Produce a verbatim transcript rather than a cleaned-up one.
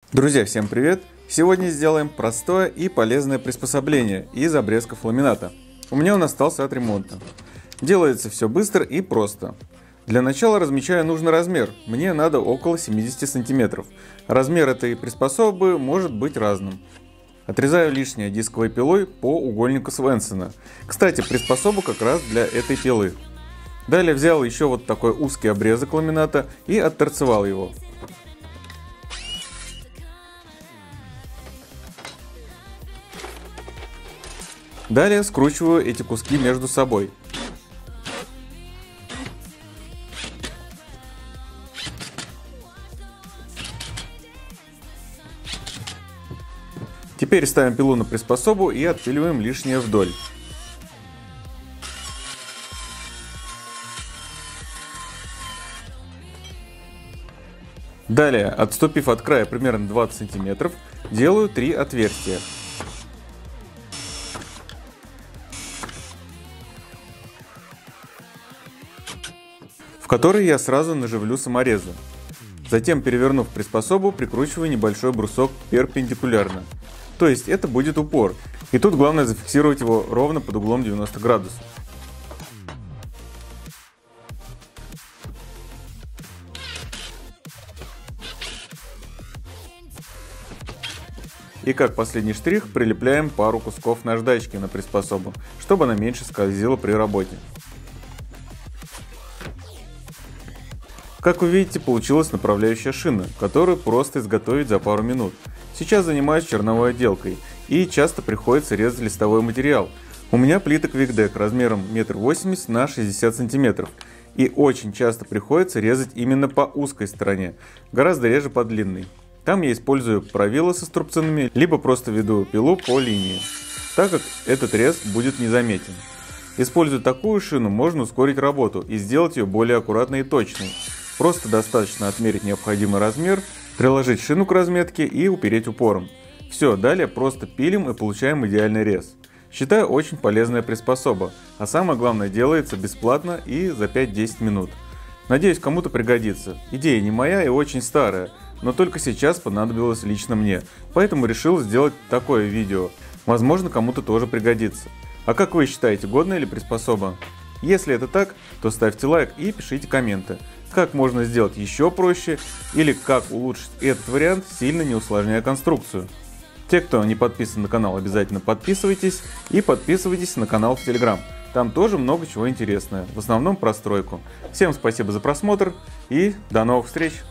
Друзья, всем привет! Сегодня сделаем простое и полезное приспособление из обрезков ламината. У меня он остался от ремонта. Делается все быстро и просто. Для начала размечаю нужный размер, мне надо около семидесяти сантиметров. Размер этой приспособы может быть разным. Отрезаю лишнее дисковой пилой по угольнику Свенсона. Кстати, приспособа как раз для этой пилы. Далее взял еще вот такой узкий обрезок ламината и отторцевал его. Далее скручиваю эти куски между собой. Теперь ставим пилу на приспособу и отпиливаем лишнее вдоль. Далее, отступив от края примерно двадцать сантиметров, делаю три отверстия. В которые я сразу наживлю саморезы. Затем, перевернув приспособу, прикручиваю небольшой брусок перпендикулярно. То есть это будет упор. И тут главное зафиксировать его ровно под углом девяносто градусов. И как последний штрих прилепляем пару кусков наждачки на приспособу, чтобы она меньше скользила при работе. Как вы видите, получилась направляющая шина, которую просто изготовить за пару минут. Сейчас занимаюсь черновой отделкой и часто приходится резать листовой материал. У меня плиток Викдек размером метр восемьдесят на шестьдесят сантиметров. И очень часто приходится резать именно по узкой стороне, гораздо реже по длинной. Там я использую правило со струбцинами, либо просто веду пилу по линии, так как этот рез будет незаметен. Используя такую шину, можно ускорить работу и сделать ее более аккуратной и точной. Просто достаточно отмерить необходимый размер, приложить шину к разметке и упереть упором. Все, далее просто пилим и получаем идеальный рез. Считаю, очень полезная приспособа, а самое главное, делается бесплатно и за пять-десять минут. Надеюсь, кому-то пригодится. Идея не моя и очень старая, но только сейчас понадобилась лично мне, поэтому решил сделать такое видео. Возможно, кому-то тоже пригодится. А как вы считаете, годная ли приспособа? Если это так, то ставьте лайк и пишите комменты. Как можно сделать еще проще или как улучшить этот вариант, сильно не усложняя конструкцию. Те, кто не подписан на канал, обязательно подписывайтесь и подписывайтесь на канал в Telegram. Там тоже много чего интересного, в основном про стройку. Всем спасибо за просмотр и до новых встреч!